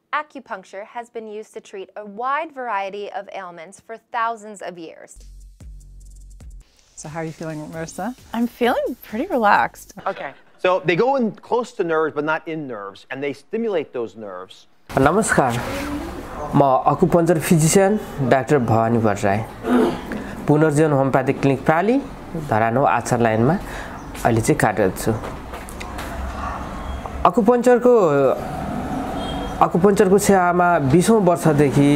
Acupuncture has been used to treat a wide variety of ailments for thousands of years. So how are you feeling, Marissa? I'm feeling pretty relaxed. Okay. So they go in close to nerves, but not in nerves, and they stimulate those nerves. नमस्कार, म acupuncture physician doctor Bhawani Bhattarai Punarjivan homeopathic clinic प्राली धरानो आचार लाइनमा अहिले चाहिँ कार्यरत छु। अकुपञ्चरको सेवामा 20औं वर्षदेखि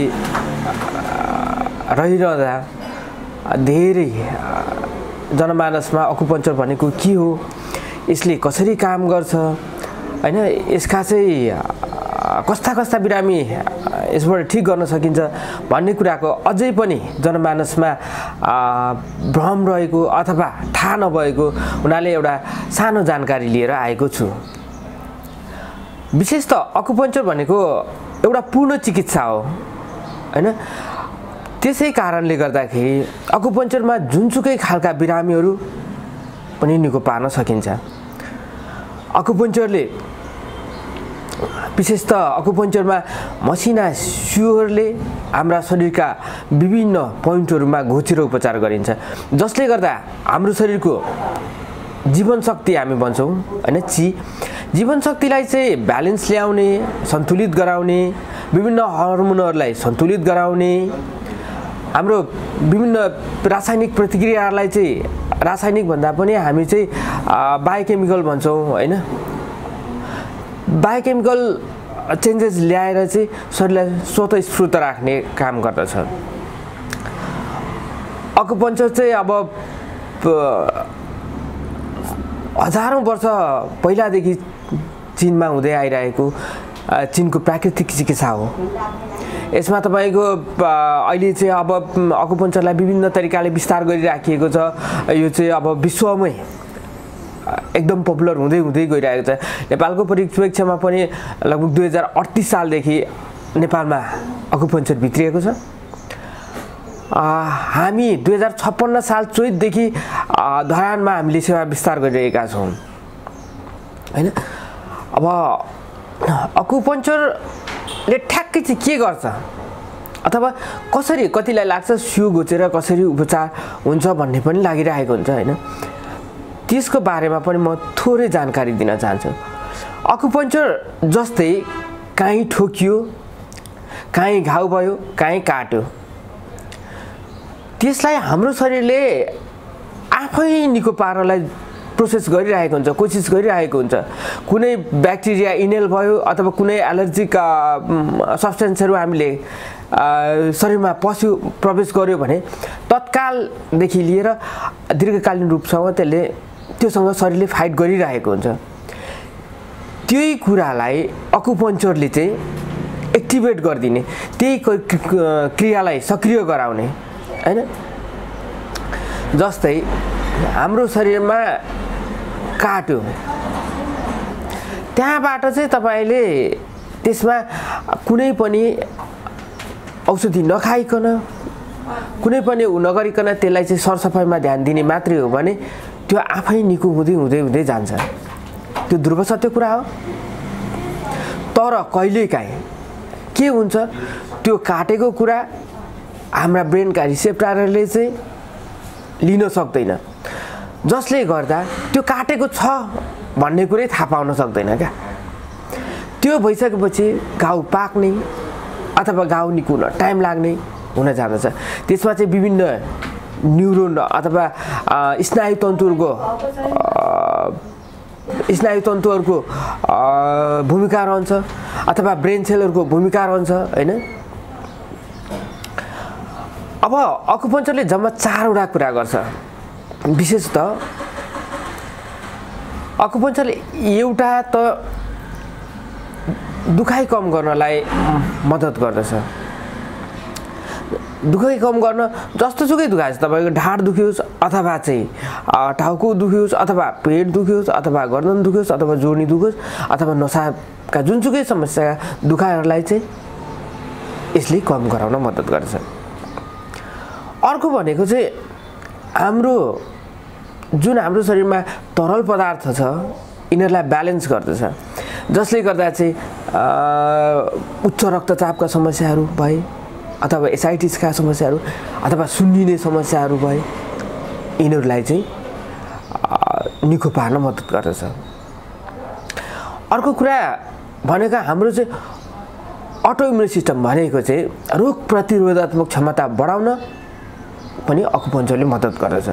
रहिरहँदा धेरै जनमानसमा अकुपञ्चर भनेको के हो, यसले कसरी काम गर्छ हैन, यसका चाहिँ कस्ता बिरामी यसबाट ठीक गर्न सकिन्छ भन्ने कुराको अझै पनि जनमानसमा भ्रम रहेको अथवा थाहा नभएको हुनाले एउटा सानो जानकारी लिएर आएको छु। विशेष त अकुपञ्चर भनेको एउटा पूर्ण चिकित्सा हो हैन, त्यसै कारणले गर्दाखेरि अकुपञ्चरमा जुनसुकै खालका बिरामीहरू पनि निको पार्न सकिन्छ। अकुपञ्चरले विशेष त अकुपञ्चरमा मसिना सुईहरूले हाम्रा शरीरका विभिन्न पोइन्टहरुमा घोचेर उपचार गरिन्छ, जसले गर्दा हाम्रो शरीरको जीवन शक्ति हामी भन्छौं हैन, जीवन शक्तिलाई चाहिँ ब्यालेन्स ल्याउने, सन्तुलित गराउने, विभिन्न हर्मोनहरुलाई सन्तुलित गराउने, हाम्रो विभिन्न रासायनिक प्रतिक्रियाहरूलाई चाहिँ रासायनिक भन्दा पनि हामी चाहिँ बायोकेमिकल भन्छौं हैन, बायोकेमिकल चेन्जेस ल्याएर चाहिँ शरीरलाई स्वतस्फूर्त राख्ने काम गर्दछ। अकुपञ्चर चाहिँ अब हजारौं वर्ष पहिलादेखि चीनमा हुँदै आइरहेको चीनको प्राकृतिक चिकित्सा हो। यसमा तपाईको अहिले चाहिँ अब अकुपञ्चरलाई विभिन्न तरिकाले विस्तार गरिराखिएको छ। यो चाहिँ अब विश्वमै एकदम पपुलर हुँदै गइरहेको छ। नेपालको परिप्रेक्ष्यमा पनि लगभग 2038 सालदेखि नेपालमा अकुपञ्चर भित्रिएको छ। हामी 2056 साल चैतदेखि धरानमा हामीले सेवा विस्तार गरिरहेका छौं हैन। अब अकुपञ्चरले ठ्याक्कै चाहिँ के गर्छ अथवा कसरी कतिलाई लाग्छ सियो घोचेर कसरी उपचार हुन्छ भन्ने पनि लागिरहेको हुन्छ हैन, त्यसको बारेमा पनि म थोरै जानकारी दिन चाहन्छु। अकुपञ्चर जस्तै काहीँ ठोकियो, काहीँ घाउ भयो, काहीँ काट्यो, त्यसलाई हाम्रो शरीरले आफै निको पार्नलाई प्रोसेस गरिरहेको हुन्छ, कोसिस गरिरहेको हुन्छ। कुनै ब्याक्टेरिया इनहेल भयो अथवा कुनै एलर्जिक सब्स्टेन्सहरु हामीले शरीरमा प्रवेश गर्यो भने तत्कालदेखि लिएर दीर्घकालीन रूपसम्म त्योसँग शरीरले फाइट गरिरहेको हुन्छ। त्यही कुरालाई अकुपञ्चरले चाहिँ एक्टिभेट गरिदिने, त्यही क्रियालाई सक्रिय गराउने हैन। जस्तै हाम्रो शरीरमा काट्यो, त्यहाँबाट चाहिँ तपाईले त्यसमा कुनै पनि औषधि नखाइकन, कुनै पनि नगरिकन त्यसलाई चाहिँ सरसफाइमा ध्यान दिने मात्रै हो भने त्यो आफै निको हुँदै जान्छ। त्यो ध्रुव सत्य कुरा हो। तर कहिलेकाहीँ के हुन्छ, त्यो काटेको कुरा हाम्रा ब्रेनका रिसेप्टरले चाहिँ लिन सक्दैन, जसले गर्दा त्यो काटेको छ भन्ने कुरै थाहा पाउन सक्दैन क्या। त्यो भइसकेपछि घाउ पाक्ने अथवा घाउ निको हुन टाइम लाग्ने हुन जान्छ। त्यसमा चाहिँ विभिन्न न्युरोन अथवा स्नायु तन्तुहरूको भूमिका रहन्छ अथवा ब्रेन सेलहरूको भूमिका रहन्छ हैन। अब अकुपञ्चरले जम्मा 4 वटा कुरा गर्छ। विशेष त अकुपञ्चरले एउटा त दुखाइ कम गर्नलाई मद्दत गर्दछ। दुखाइ कम गर्न जस्तोसुकै दुखाइ छ, तपाईको ढाड दुख्योस् अथवा चाहिँ टाउको दुख्योस् अथवा पेट दुख्योस् अथवा गर्दन दुख्योस् अथवा जोर्नी दुख्योस् अथवा नसाका जुनसुकै समस्या दुखाइहरूलाई चाहिँ यसले कम गराउन मद्दत गर्छ। अर्को भनेको चाहिँ हाम्रो शरीरमा तरल पदार्थ छ, यिनीहरूलाई ब्यालेन्स गर्दछ। जसले गर्दा चाहिँ उच्च रक्तचापका समस्याहरू भए अथवा एसाइटिसका समस्याहरू अथवा सुन्निने समस्याहरू भए यिनीहरूलाई चाहिँ निको पार्न मद्दत गर्दछ। अर्को कुरा भनेको हाम्रो चाहिँ अटोइम्युन सिस्टम भनेको चाहिँ रोग प्रतिरोधात्मक क्षमता बढाउन पनि अकुपञ्चरले मद्दत गर्दछ।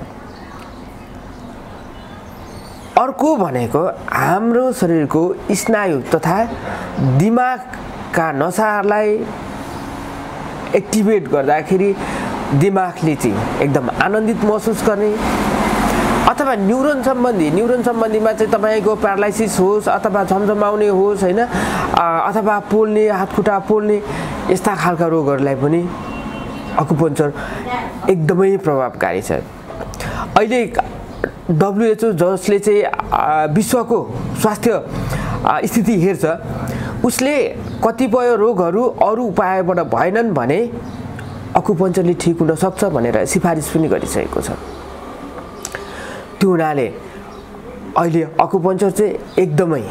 अर्को भनेको हाम्रो शरीरको स्नायु तथा दिमागका नसालाई एक्टिभेट गर्दाखेरि दिमागले चाहिँ एकदम आनन्दित महसुस गर्ने अथवा न्युरोन सम्बन्धीमा चाहिँ तपाईँको प्यारालाइसिस होस् अथवा झमझमाउने होस् होइन अथवा पोल्ने हातखुट्टा पोल्ने यस्ता खालका रोगहरूलाई पनि अकुपञ्चर एकदमै प्रभावकारी छ। अहिले WHO जसले चाहिँ विश्वको स्वास्थ्य स्थिति हेर्छ उसले कतिपय रोगहरू अरू उपायबाट भएनन् भने अकुपञ्चरले ठिक हुन सक्छ भनेर सिफारिस पनि गरिसकेको छ। त्यो हुनाले अहिले अकुपञ्चर चाहिँ एकदमै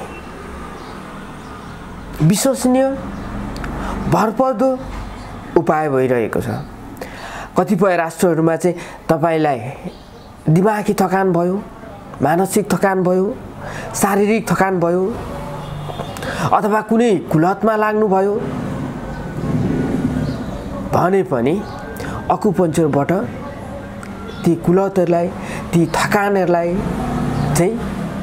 विश्वसनीय भरपर्दो उपाय भइरहेको छ। कतिपय राष्ट्रहरूमा चाहिँ तपाईलाई दिमागी थकान भयो, मानसिक थकान भयो, शारीरिक थकान भयो अथवा कुनै कुलतमा लाग्नुभयो भने पनि अकुपञ्चरबाट ती कुलतहरूलाई ती थकानहरूलाई चाहिँ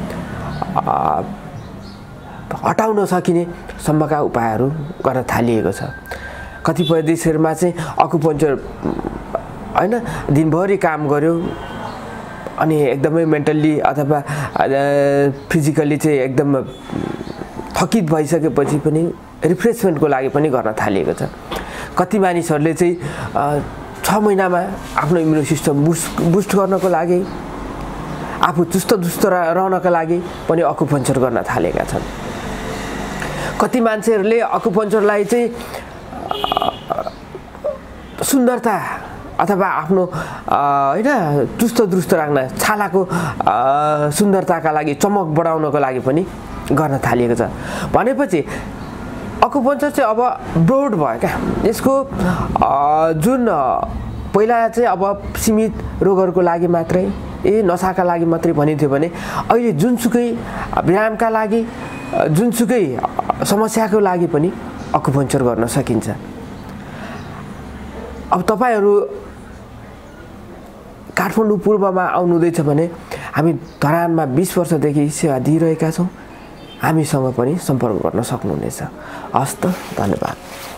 हटाउन सकिने सम्मका उपायहरू गर्न थालिएको छ। कतिपय देशहरूमा चाहिँ अकुपञ्चर हैन दिनभरि काम गर्यो अनि एकदमै मेन्टल्ली अथवा फिजिकल्ली चाहिँ एकदम थकित भइसकेपछि पनि रिफ्रेसमेन्टको लागि पनि गर्न थालिएको छ। कति मानिसहरूले चाहिँ 6 महिनामा आफ्नो इम्युन सिस्टम बुस्ट गर्नको लागि आफू चुस्त रहनको लागि पनि अकुपञ्चर गर्न थालेका छन्। कति मान्छेहरूले अकुपञ्चरलाई चाहिँ सुन्दरता अथवा आफ्नो हैन चुस्त राख्न छालाको सुन्दरताका लागि चमक बढाउनको लागि पनि गर्न थालिएको छ। भनेपछि अकुपञ्चर चाहिँ अब ब्रोड भयो क्या। यसको जुन पहिला चाहिँ अब सीमित रोगहरूको लागि मात्रै नसाका लागि मात्रै भनिन्थ्यो भने अहिले जुनसुकै व्यायामका लागि जुनसुकै समस्याको लागि पनि अकुपञ्चर गर्न सकिन्छ। अब तपाईहरु काठमाडौँ पूर्वमा आउनुहुँदैछ भने हामी धरानमा 20 वर्षदेखि सेवा दिइरहेका छौं। हामीसँग पनि सम्पर्क गर्न सक्नुहुनेछ। हस्त धन्यवाद।